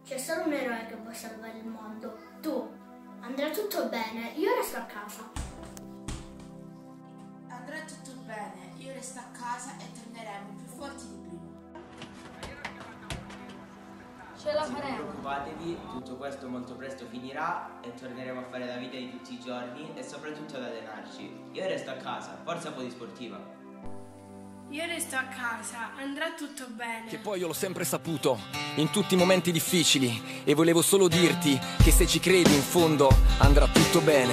C'è solo un eroe che può salvare il mondo, tu. Andrà tutto bene, io resto a casa. Andrà tutto bene, io resto a casa e torneremo più forti di prima. Ce la Non faremo. preoccupatevi, tutto questo molto presto finirà e torneremo a fare la vita di tutti i giorni e soprattutto ad allenarci. Io resto a casa, forza Polisportiva. Io resto a casa, andrà tutto bene. Che poi io l'ho sempre saputo, in tutti i momenti difficili, e volevo solo dirti che se ci credi in fondo andrà tutto bene.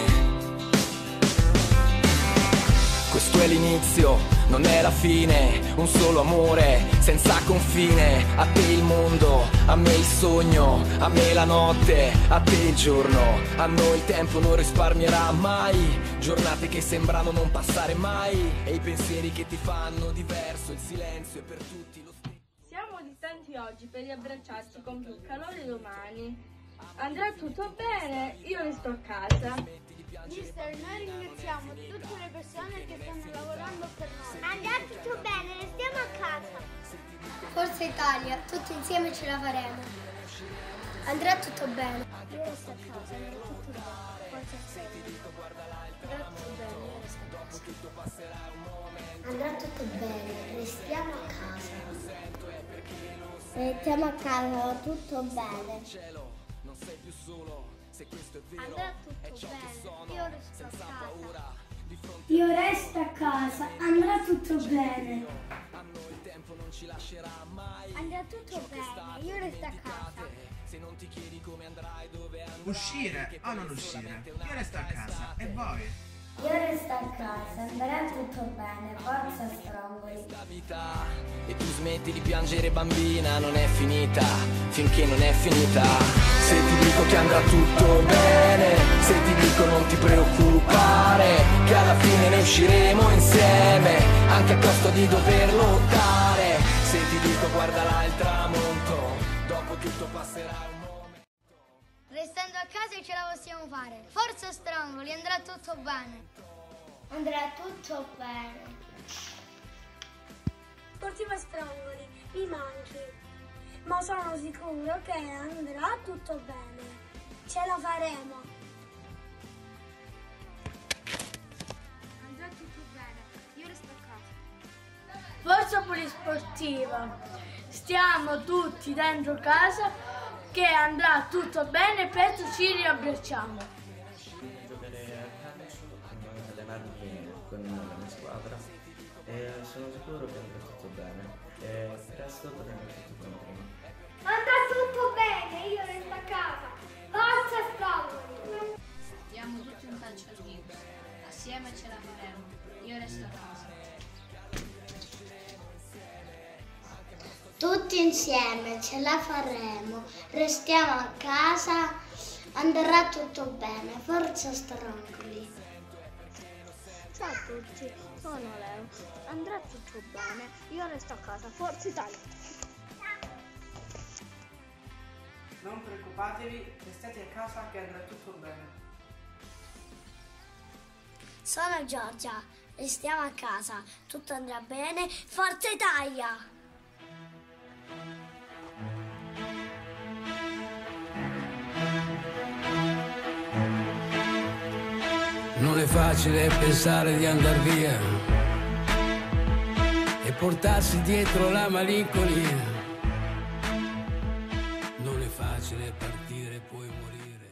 Questo è l'inizio, non è la fine, un solo amore senza confine. A te il mondo, a me il sogno, a me la notte, a te il giorno. A noi il tempo non risparmierà mai, giornate che sembrano non passare mai, e i pensieri che ti fanno diverso, il silenzio è per tutti lo stesso. Siamo distanti oggi per riabbracciarci con più calore domani. Andrà tutto bene, io resto a casa. Mister, noi ringraziamo tutte le persone che stanno lavorando per noi. Andrà tutto bene, restiamo a casa. Forza Italia, tutti insieme ce la faremo. Andrà tutto bene. Io resto a casa, andrà tutto bene. Forza Italia. Andrà tutto bene, io resto a casa. Andrà tutto bene, restiamo a casa. Restiamo a casa, tutto bene. Non sei più solo, se questo è vero, Andrà tutto è ciò che bene, sono, io resto a senza casa. paura. Io resto a casa, andrà tutto bene. A noi il tempo non ci lascerà mai. Andrà tutto bene, io resto a casa. Se non ti chiedi come andrai, dove andrai. Uscire o non uscire? Io resto a casa. E voi? Io resto a casa, andrà tutto bene, forza Strongoli. La vita, e tu smetti di piangere bambina, non è finita, finché non è finita. Se ti dico che andrà tutto bene, se ti dico non ti preoccupare, che alla fine ne usciremo insieme, anche a costo di dover lottare. Se ti dico guarda là il tramonto, dopo tutto passerà un momento. Restando a casa ce la possiamo fare. Forza Strongoli, andrà tutto bene. Andrà tutto bene. Sportiva Strongoli, mi manchi, ma sono sicuro che andrà tutto bene. Ce la faremo. Andrà tutto bene, io resto a casa. Forza Polisportiva, stiamo tutti dentro casa che andrà tutto bene, presto ci riabbracciamo. Giocare a calcio, allenarmi con la mia squadra e sono sicuro che andrà tutto bene e presto tornerà tutto come prima. Andrà tutto bene, io resto a casa. Forza Strongoli. Diamo tutti un calcio al virus. Assieme ce la faremo. Io resto a casa. Tutti insieme ce la faremo. Restiamo a casa. Andrà tutto bene. Forza Strongoli. Ciao a tutti, sono Leo. Andrà tutto bene, io resto a casa. Forza Italia. Non preoccupatevi, restate a casa che andrà tutto bene. Sono Giorgia. Restiamo a casa. Tutto andrà bene. Forza Italia. Non è facile pensare di andar via e portarsi dietro la malinconia. Non è facile partire e poi morire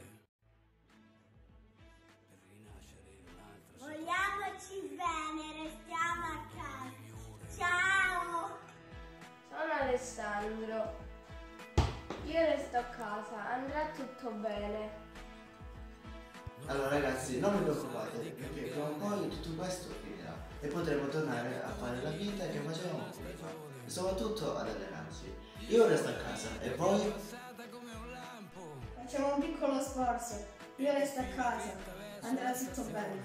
per rinascere in un'altra. Vogliamoci bene, restiamo a casa. Ciao! Sono Alessandro, io resto a casa, andrà tutto bene. Allora ragazzi, non vi preoccupate, perché prima o poi tutto questo finirà e potremo tornare a fare la vita che facevamo prima e soprattutto ad allenarci. Io resto a casa e voi? Facciamo un piccolo sforzo. Io resto a casa. Andrà tutto bene.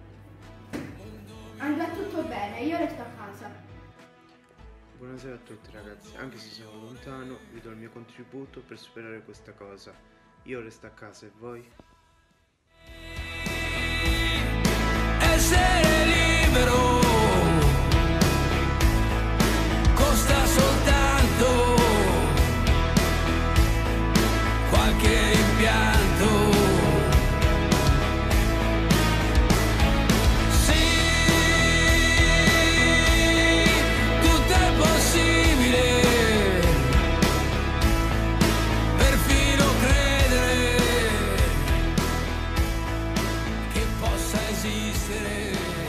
Andrà tutto bene, io resto a casa. Buonasera a tutti ragazzi, anche se sono lontano vi do il mio contributo per superare questa cosa. Io resto a casa e voi? Essere libero costa soltanto resistere.